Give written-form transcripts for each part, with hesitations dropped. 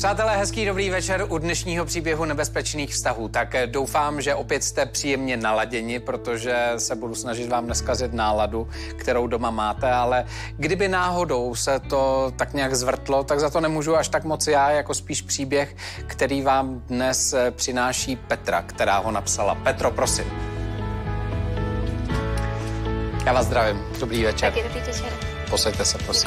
Přátelé, hezký dobrý večer u dnešního příběhu nebezpečných vztahů. Tak doufám, že opět jste příjemně naladěni, protože se budu snažit vám neskazit náladu, kterou doma máte, ale kdyby náhodou se to tak nějak zvrtlo, tak za to nemůžu až tak moc já, jako spíš příběh, který vám dnes přináší Petra, která ho napsala. Petro, prosím. Já vás zdravím. Dobrý večer. Taky dobrý večer. Posaďte se, prosím.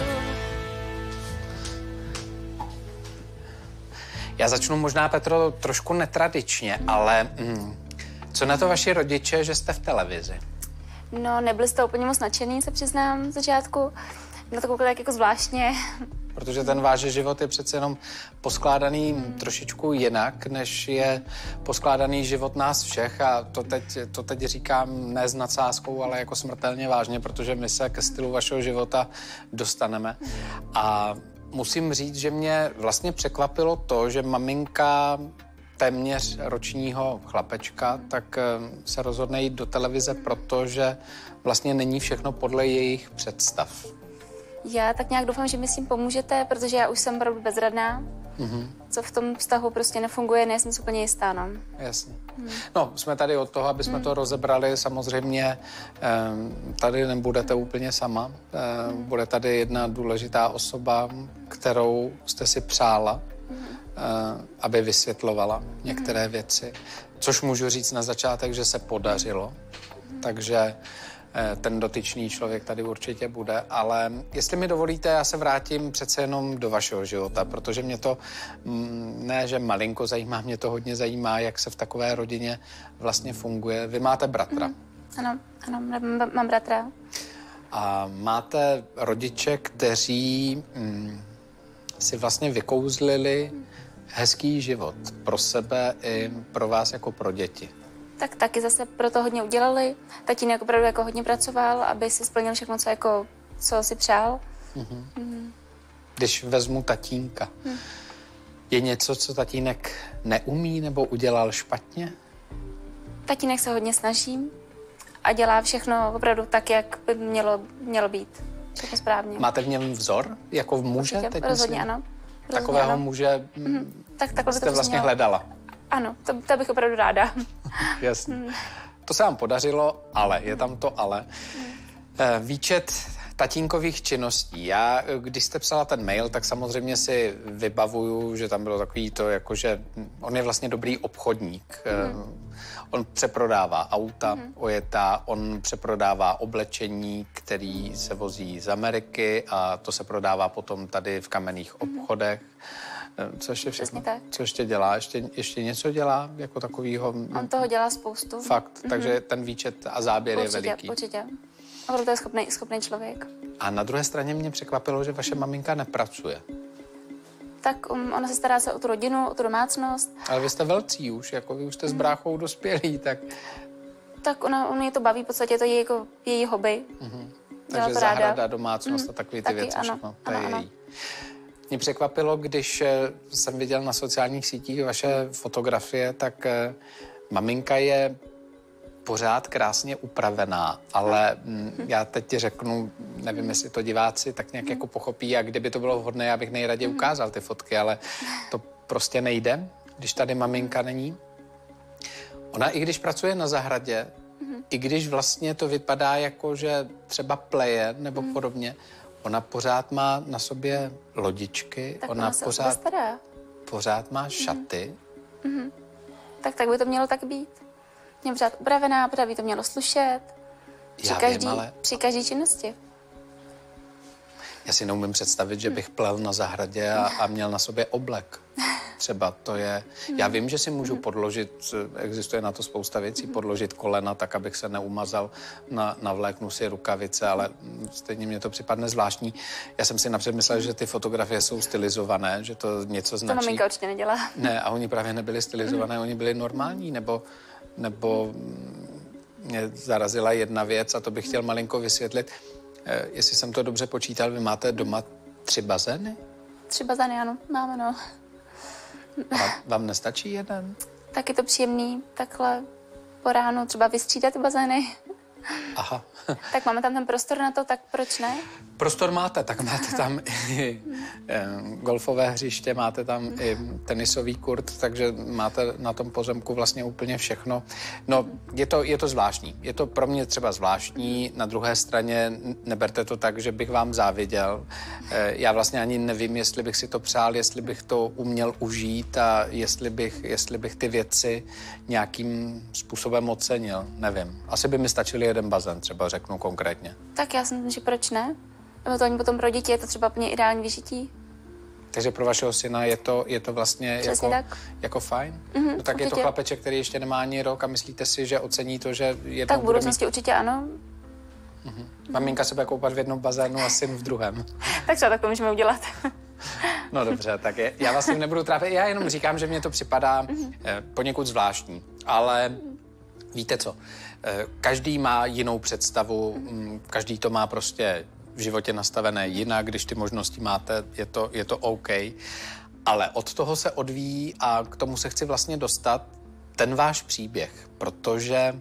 Já začnu možná, Petro, trošku netradičně, ale co na to vaši rodiče, že jste v televizi? No, nebyli jste úplně moc nadšený, se přiznám, v začátku. Na to koukali tak jako zvláštně. Protože ten váš život je přece jenom poskládaný trošičku jinak, než je poskládaný život nás všech. A to teď říkám ne s nadsázkou, ale jako smrtelně vážně, protože my se ke stylu vašeho života dostaneme. A musím říct, že mě vlastně překvapilo to, že maminka téměř ročního chlapečka tak se rozhodne jít do televize, protože vlastně není všechno podle jejich představ. Já tak nějak doufám, že mi s tím pomůžete, protože já už jsem opravdu bezradná. Co v tom vztahu prostě nefunguje, nejsem si úplně jistá, no. Jasně. No, jsme tady od toho, aby jsme to rozebrali. Samozřejmě tady nebudete úplně sama. Bude tady jedna důležitá osoba, kterou jste si přála, aby vysvětlovala některé věci. Což můžu říct na začátek, že se podařilo. Takže ten dotyčný člověk tady určitě bude, ale jestli mi dovolíte, já se vrátím přece jenom do vašeho života, protože mě to ne, že malinko zajímá, mě to hodně zajímá, jak se v takové rodině vlastně funguje. Vy máte bratra. Ano, mám bratra. A máte rodiče, kteří si vlastně vykouzlili hezký život pro sebe i pro vás jako pro děti. Tak taky zase pro to hodně udělali. Tatínek opravdu jako hodně pracoval, aby si splnil všechno, co si přál. Když vezmu tatínka, je něco, co tatínek neumí nebo udělal špatně? Tatínek se hodně snaží a dělá všechno opravdu tak, jak by mělo být. Všechno správně. Máte v něm vzor? Jako v muže? Určitě, rozhodně ano. Takového muže takhle jste vlastně hledala? Ano, to bych opravdu ráda. Jasně. To se vám podařilo, ale je tam to ale. Výčet tatínkových činností. Já, když jste psala ten mail, tak samozřejmě si vybavuju, že tam bylo takový to, jako že on je vlastně dobrý obchodník. On přeprodává auta ojetá, on přeprodává oblečení, který se vozí z Ameriky a to se prodává potom tady v kamenných obchodech. Co ještě všechno? Co ještě dělá? Ještě něco dělá jako takovýho? On toho dělá spoustu. Fakt, takže ten výčet a záběr je veliký. Určitě. Opravdu to je schopný člověk. A na druhé straně mě překvapilo, že vaše maminka nepracuje. Tak ona se stará se o tu rodinu, o tu domácnost. Ale vy jste velcí už, jako vy už jste s bráchou dospělí, tak... Tak ona je to baví, v podstatě je to jako její hobby. Takže to zahrada, ráda. domácnost a takové ty věci, ano, všechno, to je ano. její. Mě překvapilo, když jsem viděl na sociálních sítích vaše fotografie, tak maminka je pořád krásně upravená, ale já teď ti řeknu, nevím, jestli to diváci tak nějak jako pochopí a kdyby to bylo vhodné, já bych nejraději ukázal ty fotky, ale to prostě nejde, když tady maminka není. Ona i když pracuje na zahradě, i když vlastně to vypadá jako, že třeba pleje nebo podobně, ona pořád má na sobě lodičky, tak ona se pořád má šaty. Tak by to mělo tak být. Mě pořád upravená, pořád by to mělo slušet. Při každé činnosti. Já si neumím představit, že bych plel na zahradě a měl na sobě oblek. Třeba to je... Já vím, že si můžu podložit, existuje na to spousta věcí, podložit kolena tak, abych se neumazal, navléknu si rukavice, ale stejně mně to připadne zvláštní. Já jsem si napřed myslel, že ty fotografie jsou stylizované, že to něco značí. To maminka určitě nedělá. Ne, a oni právě nebyli stylizované, oni byli normální, nebo mě zarazila jedna věc a to bych chtěl malinko vysvětlit. Jestli jsem to dobře počítal, vy máte doma 3 bazény? 3 bazény, ano, máme, no. Vám nestačí jeden? Tak je to příjemný, takhle po ránu třeba vystřídat ty bazény. Aha. Tak máme tam ten prostor na to, tak proč ne? Prostor máte, tak máte tam golfové hřiště, máte tam i tenisový kurt, takže máte na tom pozemku vlastně úplně všechno. No, je to zvláštní. Je to pro mě třeba zvláštní, na druhé straně neberte to tak, že bych vám záviděl. Já vlastně ani nevím, jestli bych si to přál, jestli bych to uměl užít a jestli bych ty věci nějakým způsobem ocenil. Nevím. Asi by mi stačil jeden bazén, třeba řeknu konkrétně. Tak já si myslím, že proč ne? Nebo to ani potom pro děti je to třeba úplně ideální vyžití. Takže pro vašeho syna je to vlastně jako fajn? No, tak určitě. Je to chlapeček, který ještě nemá ani rok a myslíte si, že ocení to, že jednou tak v budoucnosti určitě ano. Maminka se bude koupat v jednom bazénu a syn v druhém. Tak třeba to můžeme udělat. No dobře, tak já vás tím nebudu trápit. Já jenom říkám, že mně to připadá poněkud zvláštní. Ale víte co? Každý má jinou představu, každý to má prostě v životě nastavené jinak, když ty možnosti máte, je to OK. Ale od toho se odvíjí a k tomu se chci vlastně dostat ten váš příběh, protože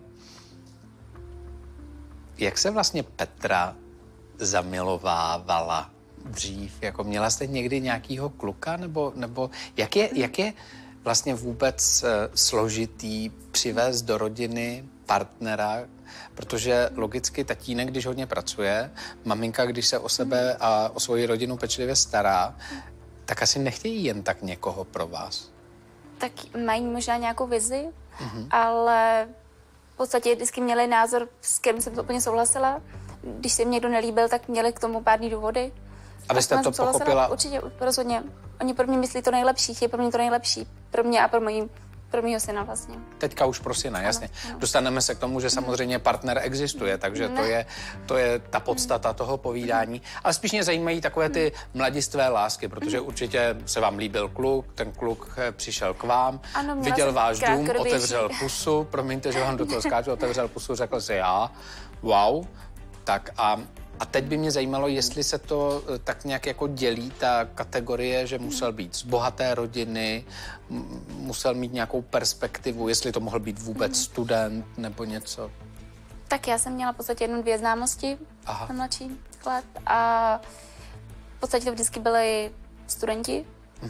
jak se vlastně Petra zamilovávala dřív? Jako měla jste někdy nějakýho kluka? Nebo jak je vlastně vůbec složitý přivést do rodiny partnera, protože logicky tatínek, když hodně pracuje, maminka, když se o sebe a o svoji rodinu pečlivě stará, tak asi nechtějí jen tak někoho pro vás. Tak mají možná nějakou vizi, ale v podstatě vždycky měli názor, s kým jsem to úplně souhlasila. Když se jim někdo nelíbil, tak měli k tomu pádný důvody. A vy jste to pochopila? Určitě, rozhodně. Oni pro mě myslí to nejlepší, chtějí pro mě to nejlepší. Pro mě a pro mýho syna vlastně. Teďka už pro syna, jasně. Ano. Dostaneme se k tomu, že samozřejmě partner existuje, takže to je ta podstata toho povídání. Ale spíš mě zajímají takové ty mladistvé lásky, protože určitě se vám líbil kluk, ten kluk přišel k vám, ano, viděl váš dům, otevřel pusu, promiňte, že vám do toho skáču, otevřel pusu, řekl si já, wow, tak a teď by mě zajímalo, jestli se to tak nějak jako dělí, ta kategorie, že musel být z bohaté rodiny, musel mít nějakou perspektivu, jestli to mohl být vůbec student nebo něco. Tak já jsem měla v podstatě 1-2 známosti na mladší let a v podstatě to vždycky byli studenti.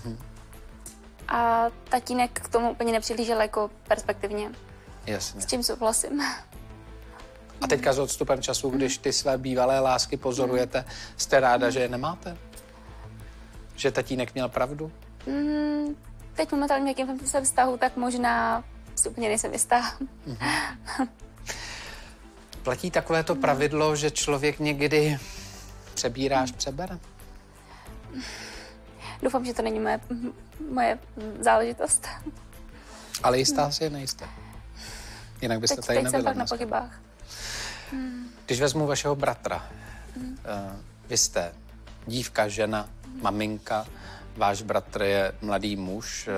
A tatínek k tomu úplně nepřihlížel jako perspektivně. Jasně. S čím souhlasím. A teďka s odstupem času, když ty své bývalé lásky pozorujete, jste ráda, že je nemáte? Že tatínek měl pravdu? Teď momentálně, jakým jsem vztahu, tak možná si úplně nejsem jistá. Platí takovéto pravidlo, že člověk někdy přebírá až přebere? Doufám, že to není moje záležitost. Ale jistá si je nejste. Jinak byste tady nebyla. Teď jsem pak na pochybách. Když vezmu vašeho bratra, vy jste dívka, žena, maminka, váš bratr je mladý muž.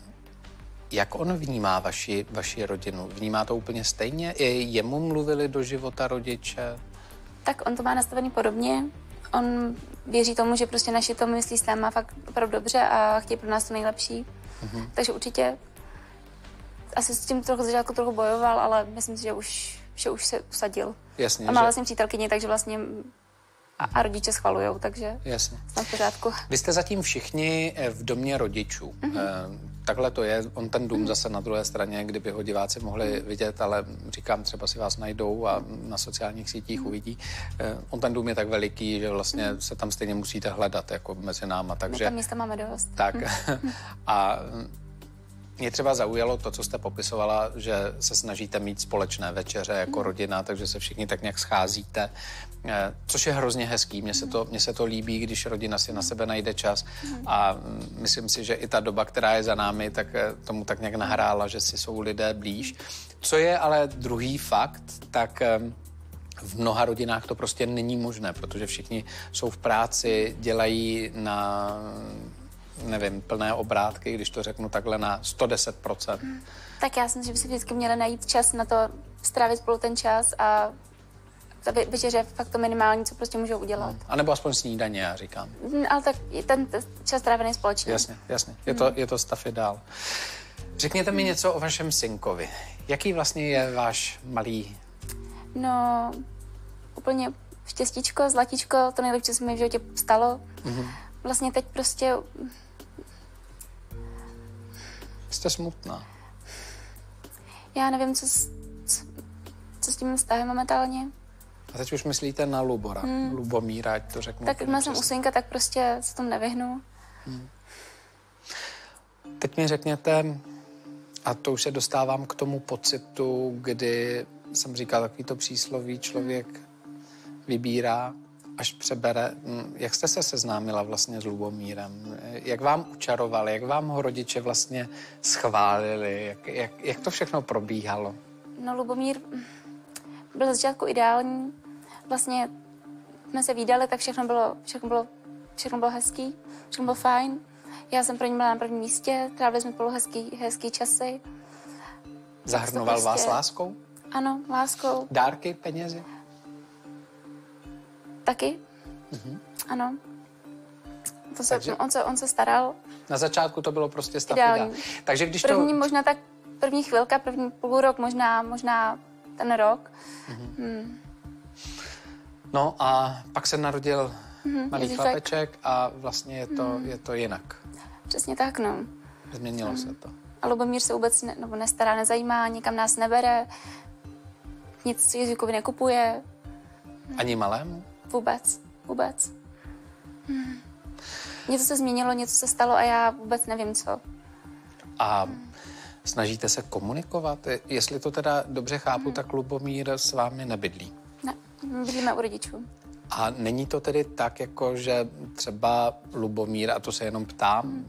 Jak on vnímá vaši rodinu? Vnímá to úplně stejně? I jemu mluvili do života rodiče? Tak on to má nastavený podobně. On věří tomu, že prostě naši to myslí s náma fakt opravdu dobře a chtějí pro nás to nejlepší. Takže určitě asi s tím začátku trochu bojoval, ale myslím si, že už se usadil. Jasně, a má vlastně přítelkyni, takže vlastně a rodiče schvalujou, takže tam v pořádku. Vy jste zatím všichni v domě rodičů. Takhle to je. On ten dům zase na druhé straně, kdyby ho diváci mohli vidět, ale říkám, třeba si vás najdou a na sociálních sítích uvidí. On ten dům je tak veliký, že vlastně se tam stejně musíte hledat jako mezi náma. Takže my tam místa máme dost. Tak. A mě třeba zaujalo to, co jste popisovala, že se snažíte mít společné večeře jako rodina, takže se všichni tak nějak scházíte, což je hrozně hezký. Mně se to líbí, když rodina si na sebe najde čas a myslím si, že i ta doba, která je za námi, tak tomu tak nějak nahrála, že si jsou lidé blíž. Co je ale druhý fakt, tak v mnoha rodinách to prostě není možné, protože všichni jsou v práci, dělají na nevím, plné obrátky, když to řeknu takhle na 110%. Tak já si myslím, že by si vždycky měli najít čas na to, strávit spolu ten čas a ta večeře je fakt to minimální, co prostě můžou udělat. A nebo aspoň snídaně, já říkám. Ale tak ten čas strávený společně. Jasně. Je to stav ideál. Řekněte mi něco o vašem synkovi. Jaký vlastně je váš malý? No, úplně štěstíčko, zlatíčko, to nejlepší, co se mi v životě stalo. vlastně teď prostě... Jste smutná. Já nevím, co s tím vztahem momentálně. A teď už myslíte na Lubora, Lubomíra, ať to řeknu. Tak jakmile jsem u synka, tak prostě se tomu nevyhnu. Teď mi řekněte, a to už se dostávám k tomu pocitu, kdy jsem říkal takovýto přísloví, člověk vybírá, až přebere. Jak jste se seznámila vlastně s Lubomírem? Jak vám učaroval? Jak vám ho rodiče vlastně schválili? Jak to všechno probíhalo? No, Lubomír byl ze začátku ideální. Vlastně jsme se vídali, tak všechno bylo hezký, všechno bylo fajn. Já jsem pro ní byla na prvním místě, trávili jsme spolu hezký časy. Zahrnoval prostě... vás láskou? Ano, láskou. Dárky, penězi? Taky. Ano. Takže... On se staral. Na začátku to bylo prostě stav ideální. Takže když Možná tak první chvilka, první půl rok, možná ten rok. No a pak se narodil malý chlapeček a vlastně je to jinak. Přesně tak, no. Změnilo se to. A Lubomír se vůbec nestará, nezajímá, nikam nás nebere, nic Ježíkovi nekupuje. Ani malému? Vůbec. Něco se změnilo, něco se stalo a já vůbec nevím, co. A snažíte se komunikovat? Jestli to teda dobře chápu, tak Lubomír s vámi nebydlí. Ne, bydlíme u rodičů. A není to tedy tak, jako že třeba Lubomír, a to se jenom ptám,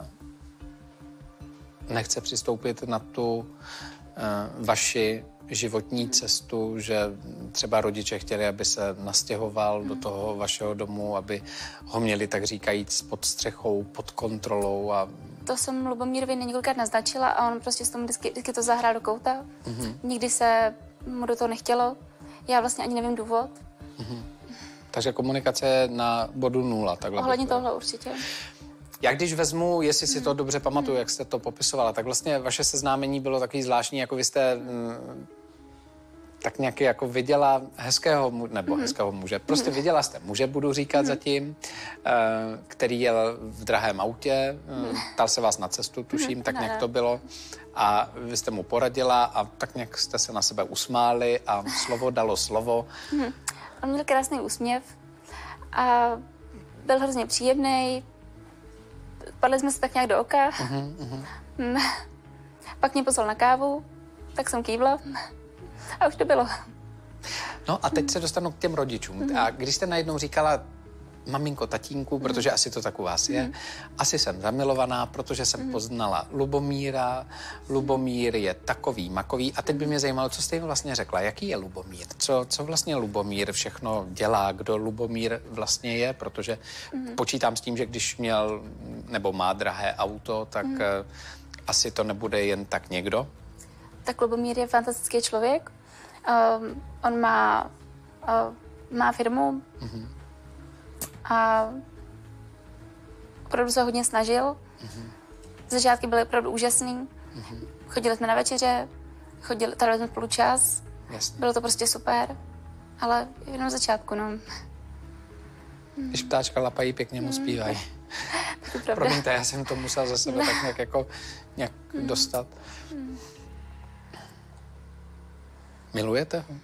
nechce přistoupit na tu vaši životní cestu, že třeba rodiče chtěli, aby se nastěhoval do toho vašeho domu, aby ho měli, tak říkajíc, pod střechou, pod kontrolou a... To jsem Lubomírovi několikrát naznačila a on prostě s tomu vždycky to zahrál do kouta. Nikdy se mu do toho nechtělo. Já vlastně ani nevím důvod. Takže komunikace je na bodu 0. Ohledně tohle určitě. Já když vezmu, jestli si to dobře pamatuju, jak jste to popisovala, tak vlastně vaše seznámení bylo takový zvláštní, jako vy jste tak nějak jako viděla hezkého muže. Prostě viděla jste muže, budu říkat zatím, který jel v drahém autě, ptal se vás na cestu, tuším, tak nějak to bylo. A vy jste mu poradila a tak nějak jste se na sebe usmáli a slovo dalo slovo. On měl krásný úsměv a byl hrozně příjemný. Padli jsme se tak nějak do oka. Pak mě pozval na kávu, tak jsem kývla a už to bylo. No a teď se dostanu k těm rodičům. A když jste najednou říkala maminko, tatínku, protože asi to tak u vás je, asi jsem zamilovaná, protože jsem poznala Lubomíra, Lubomír je takový, makový. A teď by mě zajímalo, co jste jim vlastně řekla, jaký je Lubomír, co vlastně Lubomír všechno dělá, kdo Lubomír vlastně je, protože počítám s tím, že když měl nebo má drahé auto, tak asi to nebude jen tak někdo. Tak Lubomír je fantastický člověk. On má firmu, a opravdu se hodně snažil. Začátky byly opravdu úžasný. Chodili jsme na večeře, trávili jsme spolu čas. Jasně. Bylo to prostě super, ale jenom začátku, no. Když ptáčka lapají, pěkně mu zpívají. Promiňte, já jsem to musel ze sebe tak nějak dostat. Milujete ho?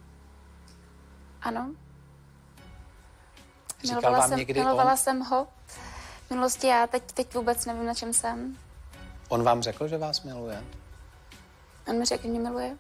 Ano. Milovala jsem ho. V minulosti já teď vůbec nevím, na čem jsem. On vám řekl, že vás miluje? On mi řekl, že mě miluje.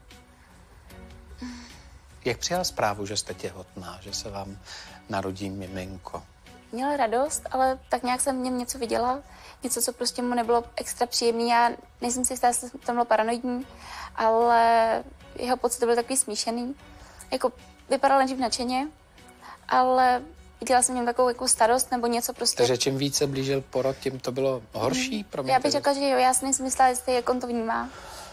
Jak přijal zprávu, že jste těhotná, že se vám narodí miminko? Měl radost, ale tak nějak jsem v něm něco viděla. Něco, co prostě mu nebylo extra příjemný. Já nejsem si jistá, jestli tam bylo paranoidní, ale jeho pocity byly takový smíšený. Jako vypadal nejdřív nadšeně, ale viděla jsem v něm takovou jako starost nebo něco prostě. Takže čím více blížil porod, tím to bylo horší? Promiňte, já bych řekla, že jo, já si nejsem myslela, jestli jak on to vnímá.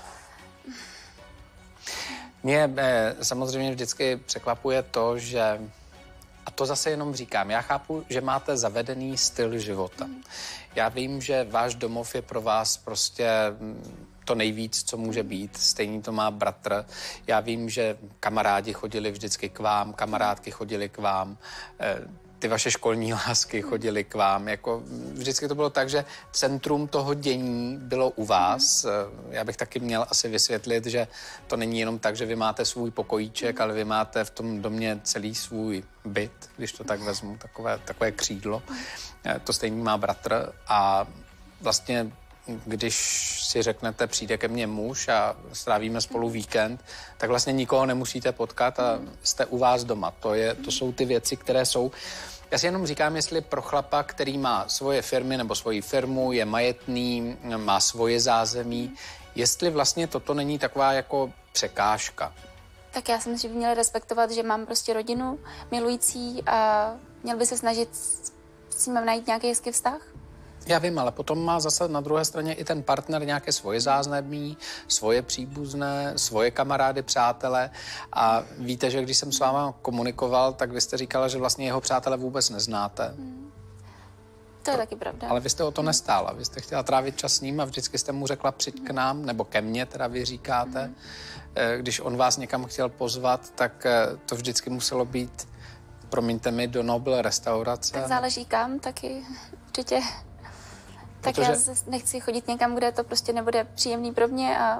Mě samozřejmě vždycky překvapuje to, že, a to zase jenom říkám, já chápu, že máte zavedený styl života. Já vím, že váš domov je pro vás prostě to nejvíc, co může být. Stejný to má bratr. Já vím, že kamarádi chodili vždycky k vám, kamarádky chodili k vám. ty vaše školní lásky chodily k vám. Jako vždycky to bylo tak, že centrum toho dění bylo u vás. Já bych taky měl asi vysvětlit, že to není jenom tak, že vy máte svůj pokojíček, ale vy máte v tom domě celý svůj byt, když to tak vezmu, takové křídlo. To stejný má bratr a vlastně když si řeknete, přijde ke mně muž a strávíme spolu víkend, tak vlastně nikoho nemusíte potkat a jste u vás doma. To jsou ty věci, které jsou. Já si jenom říkám, jestli pro chlapa, který má svoje firmy nebo svoji firmu, je majetný, má svoje zázemí, jestli vlastně toto není taková jako překážka. Tak já si myslím, že by měli respektovat, že mám prostě rodinu milující a měl by se snažit s ním najít nějaký hezký vztah. Já vím, ale potom má zase na druhé straně i ten partner nějaké svoje zázemí, svoje příbuzné, svoje kamarády, přátele a víte, že když jsem s váma komunikoval, tak vy jste říkala, že vlastně jeho přátele vůbec neznáte. To je taky pravda. Ale vy jste o to nestála, vy jste chtěla trávit čas s ním a vždycky jste mu řekla přijď k nám, nebo ke mně teda vy říkáte. Když on vás někam chtěl pozvat, tak to vždycky muselo být, promiňte mi, do Nobel restaurace. Tak záleží kam, taky určitě. Tak já nechci chodit někam, kde to prostě nebude příjemný pro mě a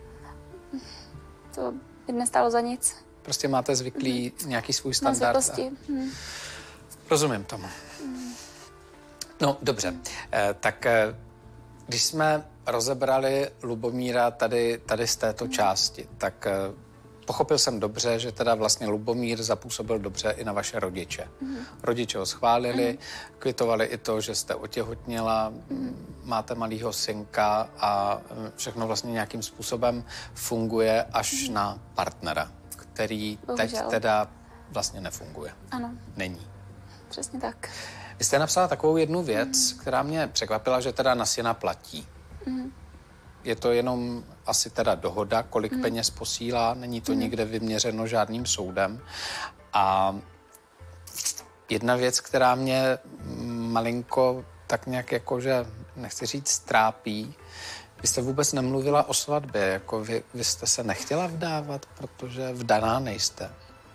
to by nestálo za nic. Prostě máte zvyklý nějaký svůj standard. Rozumím tomu. No, dobře. Tak když jsme rozebrali Lubomíra tady z této části, tak pochopil jsem dobře, že teda vlastně Lubomír zapůsobil dobře i na vaše rodiče. Rodiče ho schválili, kvitovali i to, že jste otěhotněla, máte malýho synka a všechno vlastně nějakým způsobem funguje až na partnera, který teď teda vlastně nefunguje. Ano. Není. Přesně tak. Vy jste napsala takovou jednu věc, která mě překvapila, že teda na syna platí. Je to jenom asi teda dohoda, kolik peněz posílá, není to nikde vyměřeno žádným soudem. A jedna věc, která mě malinko tak nějak jakože, nechci říct, trápí, vy jste vůbec nemluvila o svatbě, jako vy jste se nechtěla vdávat, protože vdaná nejste.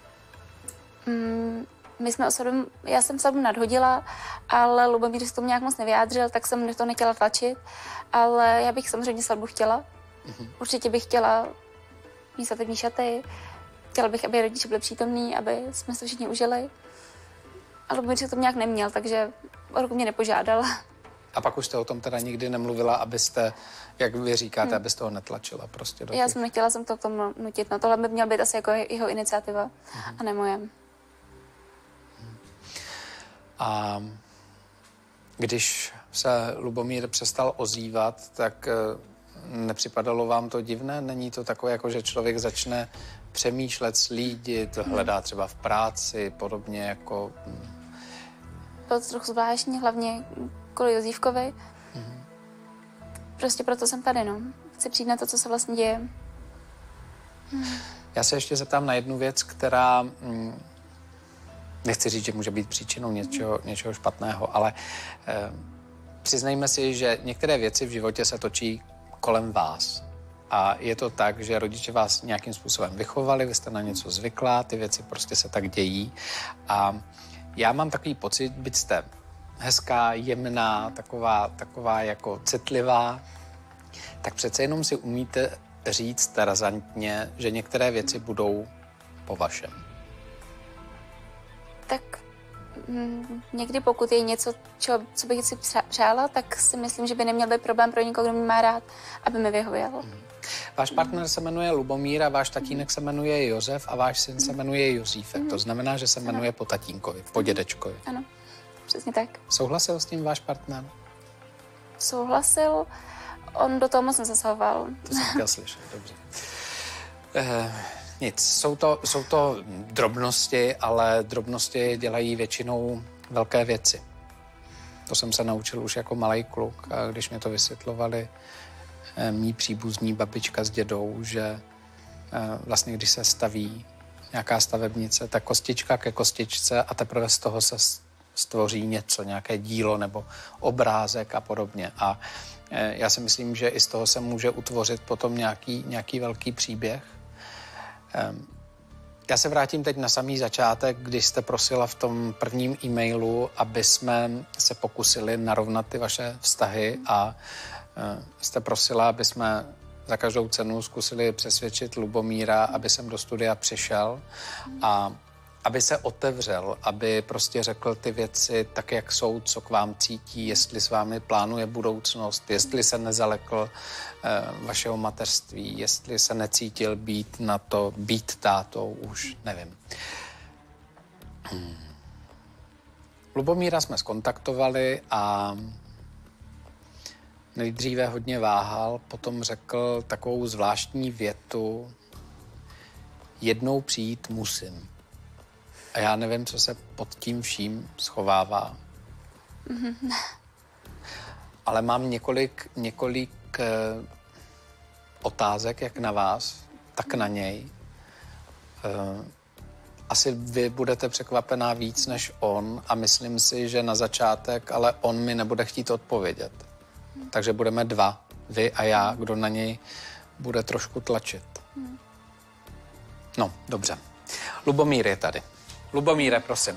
Já jsem svatbu nadhodila, ale Lubomír se tomu nějak moc nevyjádřil, tak jsem to nechtěla tlačit, ale já bych samozřejmě svatbu chtěla. Určitě bych chtěla mít svatební šaty, chtěla bych, aby rodiče byli přítomní, aby jsme se všichni užili. A Lubomír se tomu nějak neměl, takže o ruku mě nepožádal. A pak už jste o tom teda nikdy nemluvila, abyste, jak vy říkáte, abyste ho netlačila prostě do těch... Já jsem nechtěla to k tomu nutit, no tohle by měla být asi jako jeho iniciativa a ne moje. A když se Lubomír přestal ozývat, tak nepřipadalo vám to divné? Není to takové, jako že člověk začne přemýšlet, slídit, hledá třeba v práci, podobně jako... Bylo to trochu zvláštní, hlavně kvůli Jozívkovi. Prostě proto jsem tady, no. Chci přijít na to, co se vlastně děje. Já se ještě zeptám na jednu věc, která... Nechci říct, že může být příčinou něčeho špatného, ale přiznejme si, že některé věci v životě se točí kolem vás. A je to tak, že rodiče vás nějakým způsobem vychovali, vy jste na něco zvyklá, ty věci prostě se tak dějí. A já mám takový pocit, byť jste hezká, jemná, taková jako citlivá, tak přece jenom si umíte říct razantně, že některé věci budou po vašem. Tak někdy pokud je něco, co bych si přála, tak si myslím, že by neměl být problém pro někoho, kdo mě má rád, aby mi vyhověl. Váš partner se jmenuje Lubomír a váš tatínek se jmenuje Josef a váš syn se jmenuje Jozífek. To znamená, že se jmenuje po tatínkovi, po dědečkovi. Ano, přesně tak. Souhlasil s tím váš partner? Souhlasil, on do toho moc nezasahoval. To jsem chtěl slyšet, dobře. Nic, jsou to drobnosti, ale drobnosti dělají většinou velké věci. To jsem se naučil už jako malej kluk, a když mě to vysvětlovali mí příbuzní babička s dědou, že vlastně když se staví nějaká stavebnice, tak kostička ke kostičce a teprve z toho se stvoří něco, nějaké dílo nebo obrázek a podobně. A já si myslím, že i z toho se může utvořit potom nějaký velký příběh. Já se vrátím teď na samý začátek, když jste prosila v tom prvním e-mailu, aby jsme se pokusili narovnat ty vaše vztahy a jste prosila, aby jsme za každou cenu zkusili přesvědčit Lubomíra, aby sem do studia přišel a aby se otevřel, aby prostě řekl ty věci tak, jak jsou, co k vám cítí, jestli s vámi plánuje budoucnost, jestli se nezalekl vašeho mateřství, jestli se necítil být na to, být tátou, už nevím. Lubomíra jsme skontaktovali a nejdříve hodně váhal, potom řekl takovou zvláštní větu: jednou přijít musím. A já nevím, co se pod tím vším schovává. Ale mám několik otázek, jak na vás, tak na něj. Asi vy budete překvapená víc než on a myslím si, že na začátek, ale on mi nebude chtít odpovědět. Takže budeme dva, vy a já, kdo na něj bude trošku tlačit. No, dobře. Lubomír je tady. Lubomíre, prosím.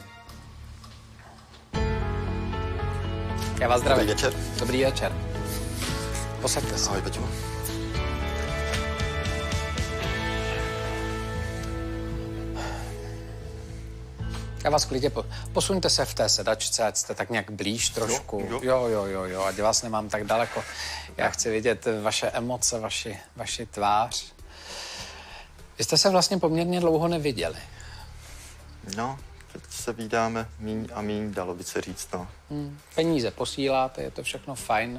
Já vás zdravím. Dobrý večer. Dobrý večer. Posaďte se. Ahoj, Peťo. Já vás klidně posuňte se v té sedačce, ať jste tak nějak blíž trošku. Jo, ať vás nemám tak daleko. Já chci vidět vaše emoce, vaši tvář. Vy jste se vlastně poměrně dlouho neviděli. No, teď se vídáme míň a míň, dalo by se říct, no. Peníze posíláte, je to všechno fajn.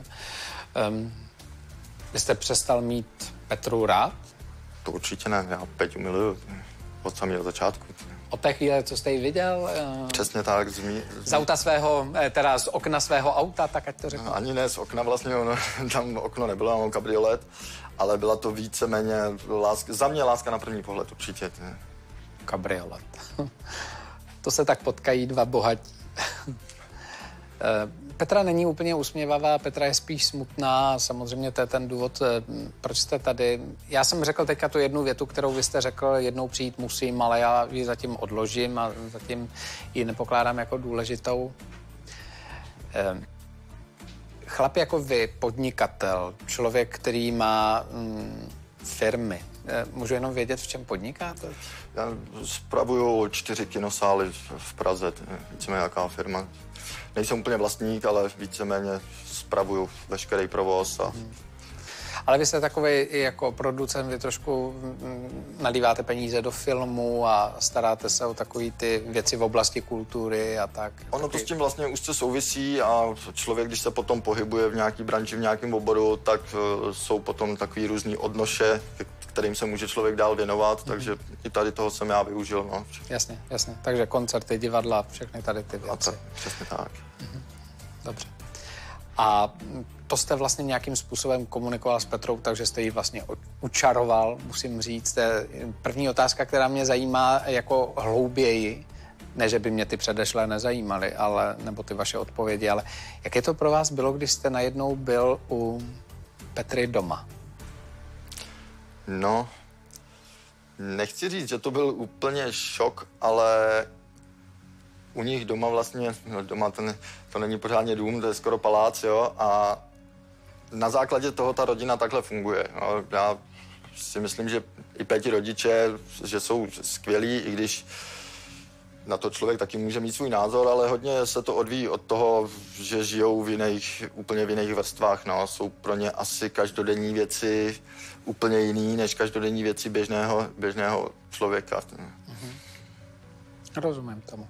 Vy jste přestal mít Petru rád? To určitě ne, já Peťu miluju od samého začátku. Od té chvíle, co jste ji viděl? Přesně tak. Z auta svého, teda z okna svého auta, tak ať to řeknu. Ani ne z okna vlastně, tam okno nebylo, mám kabriolet, ale byla to víceméně láska, za mě láska na první pohled určitě. Kabriolet. To se tak potkají dva bohatí. Petra není úplně usměvavá, Petra je spíš smutná, samozřejmě to je ten důvod, proč jste tady. Já jsem řekl teďka tu jednu větu, kterou vy jste řekl, jednou přijít musím, ale já ji zatím odložím a zatím ji nepokládám jako důležitou. Chlap jako vy, podnikatel, člověk, který má firmy, můžu jenom vědět, v čem podnikáte? Já spravuju 4 kinosály v Praze, víceméně jaká firma. Nejsem úplně vlastník, ale víceméně spravuju veškerý provoz. Ale vy jste takový jako producent, vy trošku nalíváte peníze do filmu a staráte se o takové ty věci v oblasti kultury a tak. Ono to s tím vlastně úzce souvisí a člověk, když se potom pohybuje v nějaký branži, v nějakém oboru, tak jsou potom takový různý odnoše, kterým se může člověk dál věnovat, takže i tady toho jsem já využil. No. Jasně. Takže koncerty, divadla, všechny tady ty věci. A tak, přesně tak. Dobře. A to jste vlastně nějakým způsobem komunikoval s Petrou, takže jste ji vlastně učaroval, musím říct. První otázka, která mě zajímá jako hlouběji, ne, že by mě ty předešlé nezajímaly, ale, nebo ty vaše odpovědi, ale jaké to pro vás bylo, když jste najednou byl u Petry doma? No, nechci říct, že to byl úplně šok, ale u nich doma vlastně, doma to není pořádně dům, to je skoro palác, jo, a na základě toho ta rodina takhle funguje. No, já si myslím, že i Péti rodiče, že jsou skvělí, i když na to člověk taky může mít svůj názor, ale hodně se to odvíjí od toho, že žijou úplně v jiných vrstvách, no, jsou pro ně asi každodenní věci úplně jiný, než každodenní věci běžného člověka. Rozumím tomu.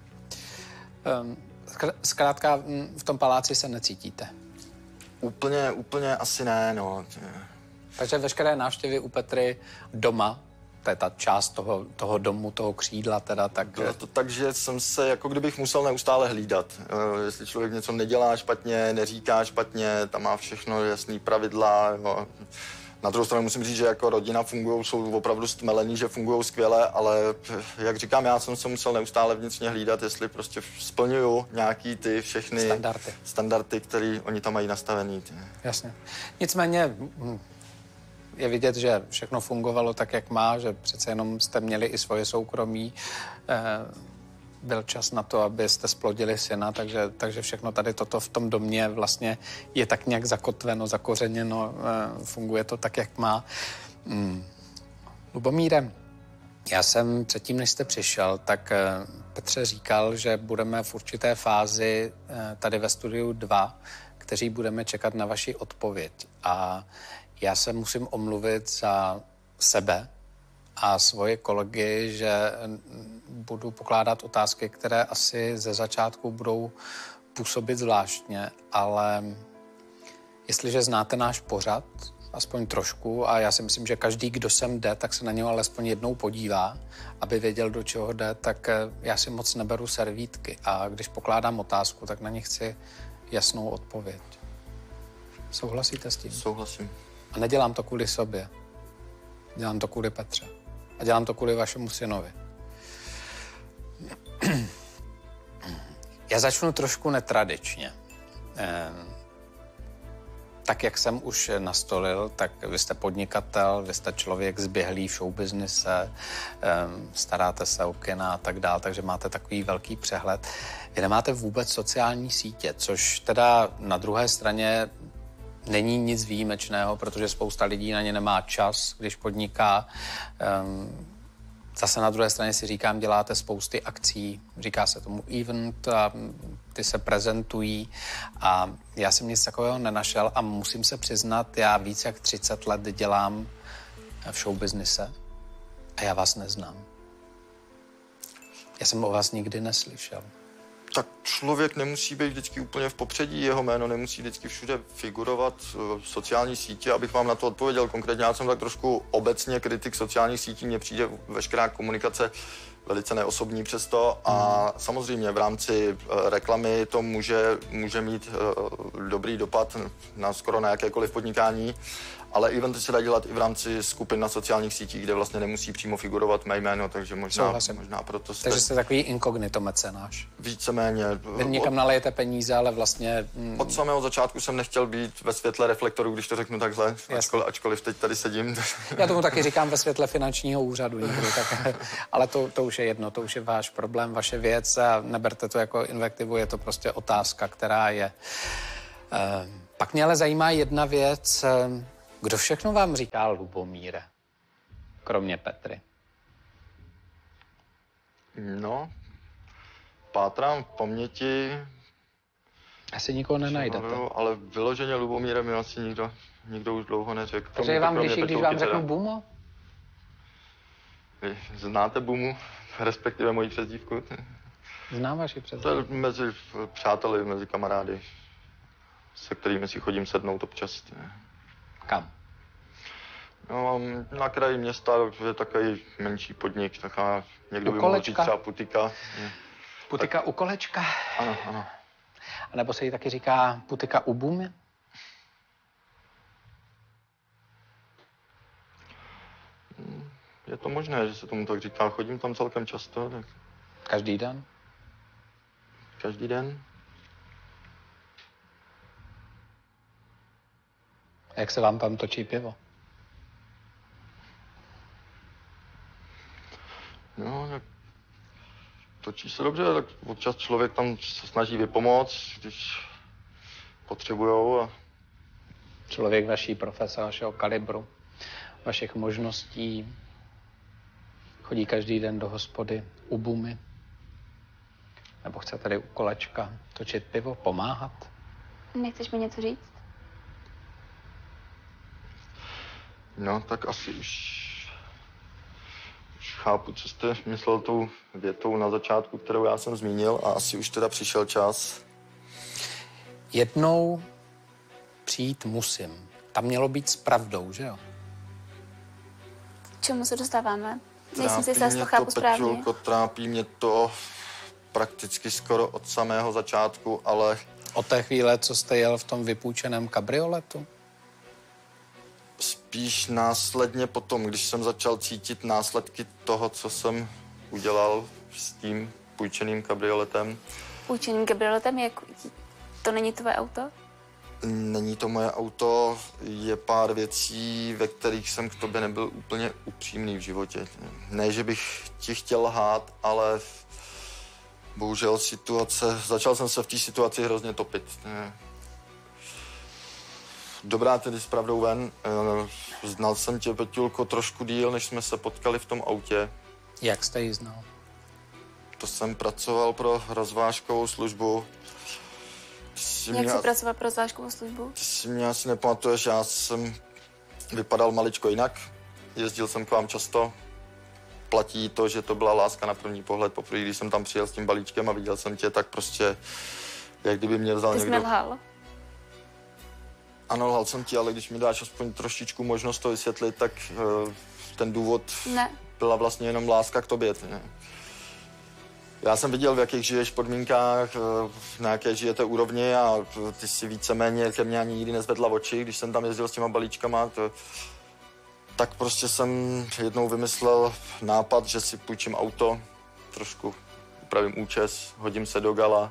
Zkrátka v tom paláci se necítíte? Úplně asi ne, no. Takže veškeré návštěvy u Petry doma, to je ta část toho domu, toho křídla teda, tak... Bylo to tak, že jsem se, jako kdybych musel neustále hlídat. Jestli člověk něco nedělá špatně, neříká špatně, tam má všechno jasný pravidla, jo. Na druhou stranu musím říct, že jako rodina jsou opravdu stmelení, že fungují skvěle, ale jak říkám, já jsem se musel neustále vnitřně hlídat, jestli prostě splňuju nějaký ty všechny standardy, které oni tam mají nastavený. Jasně. Nicméně je vidět, že všechno fungovalo tak, jak má, že přece jenom jste měli i svoje soukromí. Byl čas na to, abyste splodili syna, takže všechno tady toto v tom domě vlastně je tak nějak zakotveno, zakořeněno, funguje to tak, jak má. Lubomíre, já jsem předtím, než jste přišel, tak Petře říkal, že budeme v určité fázi tady ve studiu 2, kteří budeme čekat na vaši odpověď. A já se musím omluvit za sebe a svoje kolegy, že budu pokládat otázky, které asi ze začátku budou působit zvláštně, ale jestliže znáte náš pořad, aspoň trošku, a já si myslím, že každý, kdo sem jde, tak se na něho alespoň jednou podívá, aby věděl, do čeho jde, tak já si moc neberu servítky a když pokládám otázku, tak na ně chci jasnou odpověď. Souhlasíte s tím? Souhlasím. A nedělám to kvůli sobě. Dělám to kvůli Petře. A dělám to kvůli vašemu synovi. Já začnu trošku netradičně. Tak, jak jsem už nastolil, tak vy jste podnikatel, vy jste člověk zběhlý v showbiznise, staráte se o kina a tak dál, takže máte takový velký přehled. Vy nemáte vůbec sociální sítě, což teda na druhé straně není nic výjimečného, protože spousta lidí na ně nemá čas, když podniká. Zase na druhé straně si říkám, děláte spousty akcí, říká se tomu event a ty se prezentují a já jsem nic takového nenašel a musím se přiznat, já víc jak 30 let dělám v showbiznise a já vás neznám. Já jsem o vás nikdy neslyšel. Tak člověk nemusí být vždycky úplně v popředí, jeho jméno nemusí vždycky všude figurovat v sociální sítě, abych vám na to odpověděl. Konkrétně já jsem tak trošku obecně kritik sociálních sítí, mně přijde veškerá komunikace velice neosobní přesto a samozřejmě v rámci reklamy to může mít dobrý dopad skoro na jakékoliv podnikání, ale eventy se dá dělat i v rámci skupin na sociálních sítích, kde vlastně nemusí přímo figurovat mé jméno, takže možná proto jste... Takže jste takový inkognito mecenáš. Víceméně. Vy někam nalejete peníze, ale vlastně... Od samého začátku jsem nechtěl být ve světle reflektoru, když to řeknu takhle, ačkoliv teď tady sedím. Já tomu taky říkám ve světle finančního úřadu někdy, tak, ale to už je jedno, to už je váš problém, vaše věc a neberte to jako invektivu, je to prostě otázka, která je. Pak mě ale zajímá jedna věc, kdo všechno vám říká Lubomíre, kromě Petry? No, pátrám v paměti. Asi nikoho nenajdete. Ale vyloženě Lubomíre mi asi nikdo už dlouho neřekl. Takže je vám bližší, když vám řeknu Bumo? Vy znáte Bumu, respektive moji přezdívku? Znám vaši přezdívku. To je mezi přáteli, mezi kamarády, se kterými si chodím sednout občas. Kam? No, na kraji města je takový menší podnik, taková, někdo by mohl říct třeba Putika. Putika tak... u kolečka? Ano, ano. A nebo se jí taky říká Putika u Bumy? Je to možné, že se tomu tak říká. Chodím tam celkem často. Tak... Každý den? Každý den. A jak se vám tam točí pivo? No, tak točí se dobře, tak občas člověk tam se snaží vypomoct, když potřebujou. A... Člověk vaší profese, vašeho kalibru, vašich možností, chodí každý den do hospody u Bumy, nebo chce tady u kolečka točit pivo, pomáhat? Nechceš mi něco říct? No, tak asi už chápu, co jste myslel tou větou na začátku, kterou já jsem zmínil a asi už teda přišel čas. Jednou přijít musím. Tam mělo být s pravdou, že jo? K čemu se dostáváme? Nejsem si jistá, to chápu správně. Petřulko, trápí mě to prakticky skoro od samého začátku, ale... Od té chvíle, co jste jel v tom vypůjčeném kabrioletu? Spíš následně potom, když jsem začal cítit následky toho, co jsem udělal s tím půjčeným kabrioletem. Půjčeným kabrioletem? To není tvoje auto? Není to moje auto, je pár věcí, ve kterých jsem k tobě nebyl úplně upřímný v životě. Ne, že bych ti chtěl lhát, ale bohužel začal jsem se v té situaci hrozně topit. Dobrá, tedy s pravdou ven. Znal jsem tě, Peťulko, trošku díl, než jsme se potkali v tom autě. Jak jste ji znal? To jsem pracoval pro rozvážkovou službu. Jak jsi pracoval pro rozvážkovou službu? Ty si mě asi nepamatuješ, já jsem vypadal maličko jinak. Jezdil jsem k vám často. Platí to, že to byla láska na první pohled. Poprvé, když jsem tam přijel s tím balíčkem a viděl jsem tě, tak prostě, jak kdyby mě vzal někdo... Ty jsi nelhal? Ano, lhal jsem ti, ale když mi dáš aspoň trošičku možnost to vysvětlit, tak ten důvod byla vlastně jenom láska k tobě. Ne? Já jsem viděl, v jakých žiješ podmínkách, na jaké žijete úrovni a ty si víceméně ke mně ani nikdy nezvedla oči, když jsem tam jezdil s těma balíčkama. Tak prostě jsem jednou vymyslel nápad, že si půjčím auto, trošku upravím účes, hodím se do gala.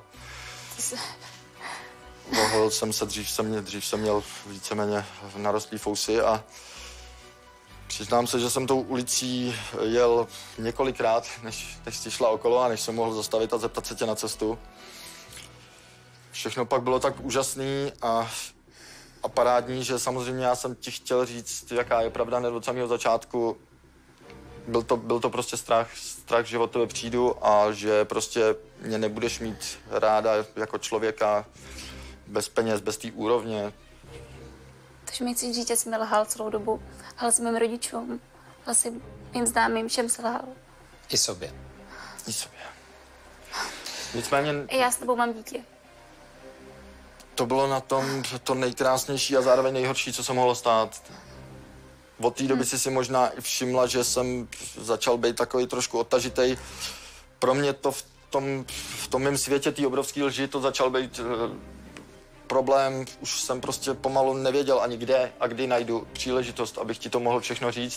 Mohl jsem se, dřív jsem měl víceméně narostlý fousy a přiznám se, že jsem tou ulicí jel několikrát, než jsi šla okolo a než jsem mohl zastavit a zeptat se tě na cestu. Všechno pak bylo tak úžasný a parádní, že samozřejmě já jsem ti chtěl říct, jaká je pravda hned od samého začátku. Byl to prostě strach, že od tebe přijdu a že prostě mě nebudeš mít ráda jako člověka, bez peněz, bez té úrovně. Takže mi chceš říct, že jsi mi lhal celou dobu. Lhal jsi mým rodičům, lhal jsi mým známým, všem se lhal. I sobě. I sobě. Nicméně... I já s tebou mám dítě. To bylo na tom to nejkrásnější a zároveň nejhorší, co se mohlo stát. Od té doby si možná i všimla, že jsem začal být takový trošku odtažitej. Pro mě to v tom mém světě té obrovské lži to začal být problém. Už jsem prostě pomalu nevěděl ani kde a kdy najdu příležitost, abych ti to mohl všechno říct.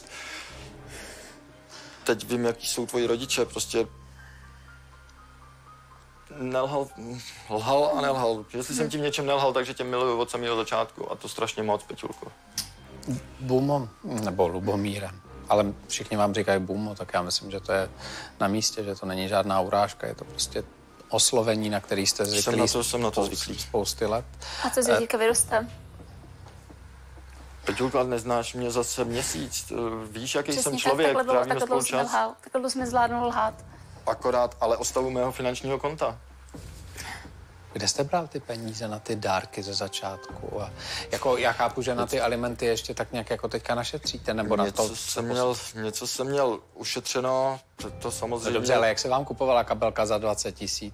Teď vím, jaký jsou tvoji rodiče, prostě lhal a nelhal. Jestli jsem ti v něčem nelhal, takže tě miluju od samého začátku a to strašně moc, Peťulko. Bumo, nebo Lubomíre, ale všichni vám říkají Bumo, tak já myslím, že to je na místě, že to není žádná urážka, je to prostě oslovení, na který jste zvyklí jsem na to zvyklý. Spousty let. A co se díka vyroste? Peťulko, neznáš mě zase měsíc, víš, jaký Přesně jsem člověk, trávíme spolu čas. Takhle jsme zvládnul lhát. Akorát, ale o stavu mého finančního konta. Kde jste bral ty peníze na ty dárky ze začátku? A jako já chápu, že na ty alimenty ještě tak nějak jako teďka našetříte, nebo na to... Něco jsem měl ušetřeno, to samozřejmě... No dobře, ale jak se vám kupovala kabelka za 20 000?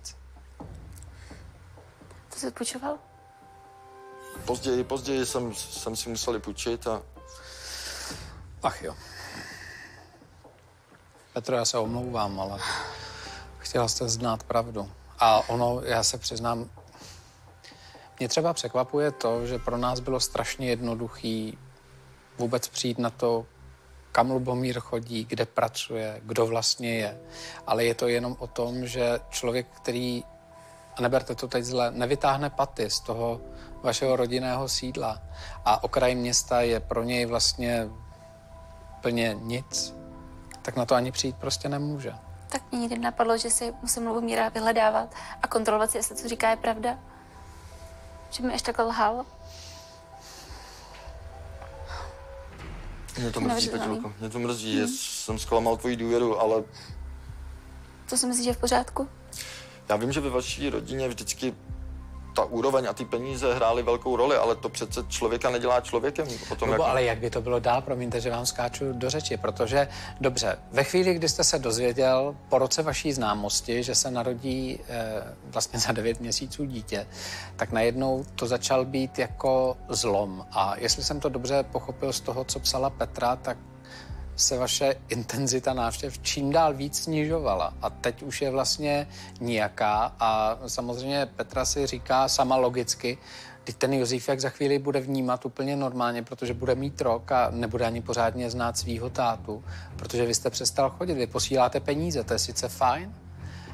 To jsi půjčoval? Později jsem si musel půjčit a... Ach jo. Petro, já se omlouvám, ale chtěla jste znát pravdu. A ono, já se přiznám, mě třeba překvapuje to, že pro nás bylo strašně jednoduchý vůbec přijít na to, kam Lubomír chodí, kde pracuje, kdo vlastně je. Ale je to jenom o tom, že člověk, který, a neberte to teď zle, nevytáhne paty z toho vašeho rodinného sídla a okraj města je pro něj vlastně úplně nic, tak na to ani přijít prostě nemůže. Tak mě nikdy napadlo, že si musím Lubomíra vyhledávat a kontrolovat si, jestli co říká je pravda. Že mi až takhle lhal. Mě to mrzí, Peťulko. Mě to mrzí, že jsem zklamal tvoji důvěru, ale... To si myslíš, že je v pořádku? Já vím, že ve vaší rodině vždycky ta úroveň a ty peníze hrály velkou roli, ale to přece člověka nedělá člověkem. Ale jak by to bylo dál, promiňte, že vám skáču do řeči, protože, dobře, ve chvíli, kdy jste se dozvěděl po roce vaší známosti, že se narodí vlastně za 9 měsíců dítě, tak najednou to začal být jako zlom. A jestli jsem to dobře pochopil z toho, co psala Petra, tak se vaše intenzita návštěv čím dál víc snižovala. A teď už je vlastně nijaká. A samozřejmě Petra si říká sama logicky, teď ten Josífek za chvíli bude vnímat úplně normálně, protože bude mít rok a nebude ani pořádně znát svýho tátu, protože vy jste přestal chodit, vy posíláte peníze, to je sice fajn,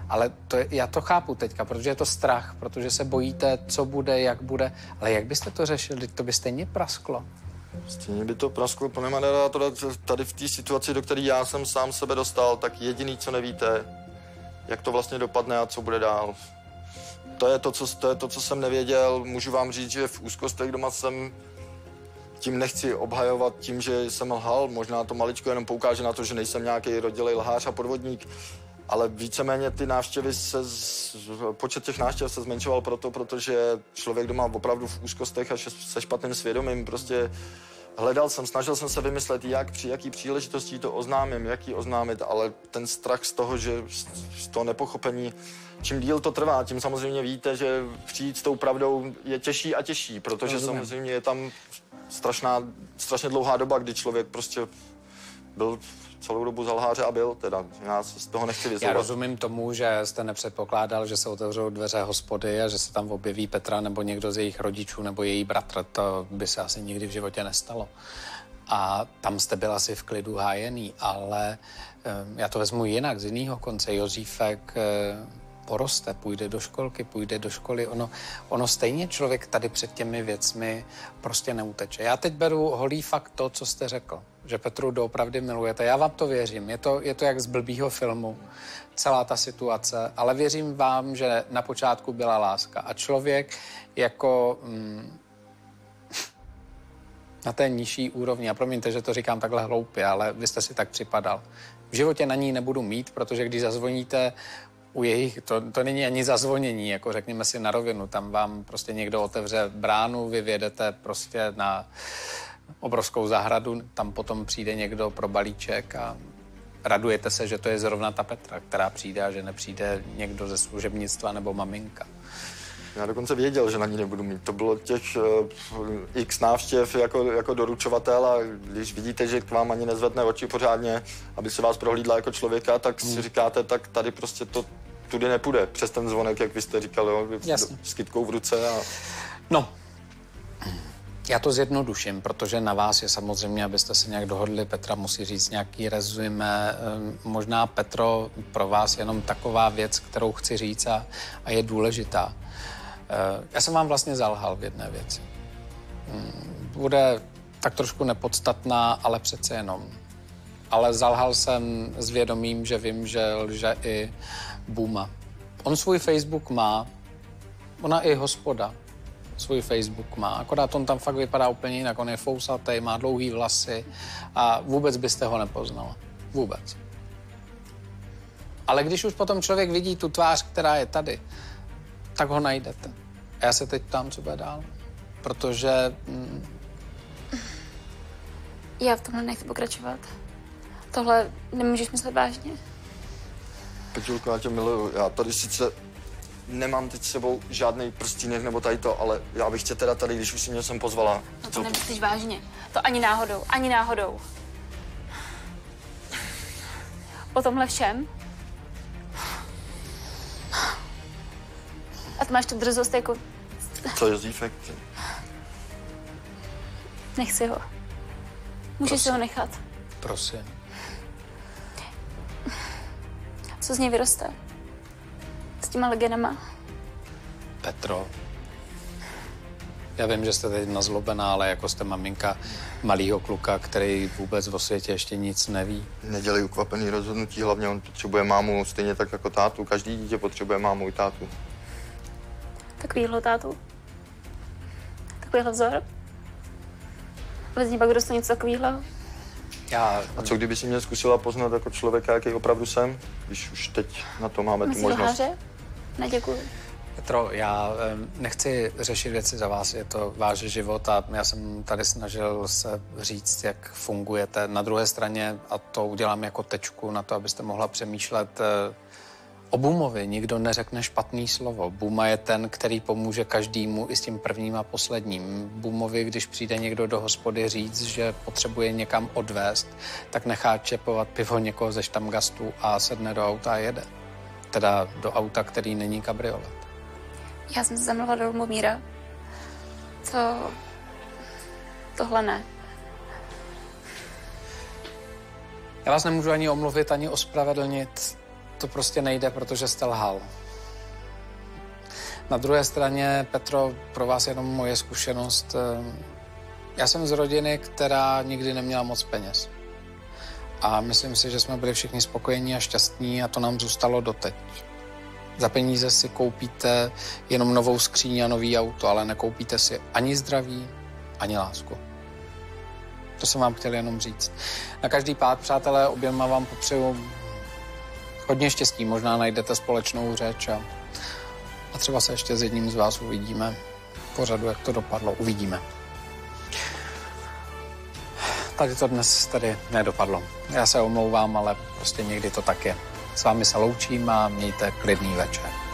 Ale já to chápu teďka, protože je to strach, protože se bojíte, co bude, jak bude. Ale jak byste to řešili? To by stejně prasklo. Stejně by to prasklo, pane moderátore, tady v té situaci, do které já jsem sám sebe dostal, tak jediný, co nevíte, jak to vlastně dopadne a co bude dál. To je to, co jsem nevěděl. Můžu vám říct, že v úzkostech doma jsem, tím nechci obhajovat tím, že jsem lhal. Možná to maličko jenom poukáže na to, že nejsem nějaký rodilej lhář a podvodník, ale víceméně ty návštěvy počet těch návštěv se zmenšoval protože člověk doma opravdu v úzkostech a se špatným svědomím prostě snažil jsem se vymyslet, při jaký příležitosti to oznámím, jak ji oznámit, ale ten strach z toho, že z toho nepochopení, čím díl to trvá, tím samozřejmě víte, že přijít s tou pravdou je těžší a těžší, protože samozřejmě je tam strašně dlouhá doba, kdy člověk prostě byl celou dobu za lháře a byl, teda já se z toho nechci vyzouvat. Já rozumím tomu, že jste nepředpokládal, že se otevřou dveře hospody a že se tam objeví Petra nebo někdo z jejich rodičů nebo její bratr. To by se asi nikdy v životě nestalo. A tam jste byl asi v klidu hájený, ale já to vezmu jinak, z jiného konce. Jozífek poroste, půjde do školky, půjde do školy. Ono stejně člověk tady před těmi věcmi prostě neuteče. Já teď beru holý fakt to, co jste řekl, že Petru doopravdy milujete. Já vám to věřím. Je to jak z blbýho filmu, celá ta situace, ale věřím vám, že na počátku byla láska. A člověk jako na té nižší úrovni, a promiňte, že to říkám takhle hloupě, ale vy jste si tak připadal. V životě na ní nebudu mít, protože když zazvoníte u jejich, to není ani zazvonění, jako řekněme si na rovinu, tam vám prostě někdo otevře bránu, vy vyjedete prostě na obrovskou zahradu, tam potom přijde někdo pro balíček a radujete se, že to je zrovna ta Petra, která přijde a že nepřijde někdo ze služebnictva nebo maminka. Já dokonce věděl, že na ní nebudu mít. To bylo těch x návštěv jako doručovatel a když vidíte, že k vám ani nezvedne oči pořádně, aby se vás prohlídla jako člověka, tak si říkáte, tak tady prostě to tudy nepůjde. Přes ten zvonek, jak vy jste říkal, jo, s kytkou v ruce. No, já to zjednoduším, protože na vás je samozřejmě, abyste se nějak dohodli. Petra musí říct nějaký rezumé. Možná, Petro, pro vás jenom taková věc, kterou chci říct a je důležitá. Já jsem vám vlastně zalhal v jedné věci. Bude tak trošku nepodstatná, ale přece jenom. Ale zalhal jsem s vědomím, že vím, že lže i Buma. On svůj Facebook má, ona i hospoda svůj Facebook má, akorát on tam fakt vypadá úplně jinak. On je fousatý, má dlouhý vlasy a vůbec byste ho nepoznala. Vůbec. Ale když už potom člověk vidí tu tvář, která je tady, tak ho najdete. A já se teď ptám, co bude dál. Protože... Já v tomhle nechci pokračovat. Tohle nemůžeš myslet vážně. Peťulko, já tě miluju. Já tady sice nemám teď s sebou žádný prstínek nebo tady to, ale já bych tě teda tady, když už si mě sem pozvala. No to nemyslíš vážně. To ani náhodou, ani náhodou. Po tomhle všem? A ty máš tu drzost jako... Co je Jozífek? Nechci ho. Můžeš si ho nechat. Prosím. Co z něj vyroste? S těma legendama? Petro, já vím, že jste teď nazlobená, ale jako jste maminka malýho kluka, který vůbec o světě ještě nic neví. Nedělej ukvapený rozhodnutí, hlavně on potřebuje mámu stejně tak jako tátu. Každý dítě potřebuje mámu i tátu. Takovýhle tátu? Takovýhle vzor? Vezmi pak vyrostl něco takovýhle? A co kdyby si mě zkusila poznat jako člověka, jaký opravdu jsem, když už teď na to máme tu možnost? Lháře? Neděkuju. Petro, já nechci řešit věci za vás, je to váš život a já jsem tady snažil se říct, jak fungujete. Na druhé straně, a to udělám jako tečku na to, abyste mohla přemýšlet o Bumovi. Nikdo neřekne špatný slovo. Buma je ten, který pomůže každému i s tím prvním a posledním. Bumovi, když přijde někdo do hospody říct, že potřebuje někam odvést, tak nechá čepovat pivo někoho ze štamgastu a sedne do auta a jede. Teda do auta, který není kabriolet. Já jsem se zamluvila do Lumomíra. Tohle ne. Já vás nemůžu ani omluvit, ani ospravedlnit. to prostě nejde, protože jste lhal. Na druhé straně, Petro, pro vás jenom moje zkušenost. Já jsem z rodiny, která nikdy neměla moc peněz. A myslím si, že jsme byli všichni spokojení a šťastní a to nám zůstalo doteď. Za peníze si koupíte jenom novou skříň a nový auto, ale nekoupíte si ani zdraví, ani lásku. To jsem vám chtěl jenom říct. Na každý pád, přátelé, oběma vám popřeju hodně štěstí. Možná najdete společnou řeč a třeba se ještě s jedním z vás uvidíme. Pořadu, jak to dopadlo, uvidíme. Tady to dnes tady nedopadlo. Já se omlouvám, ale prostě někdy to tak je. S vámi se loučím a mějte klidný večer.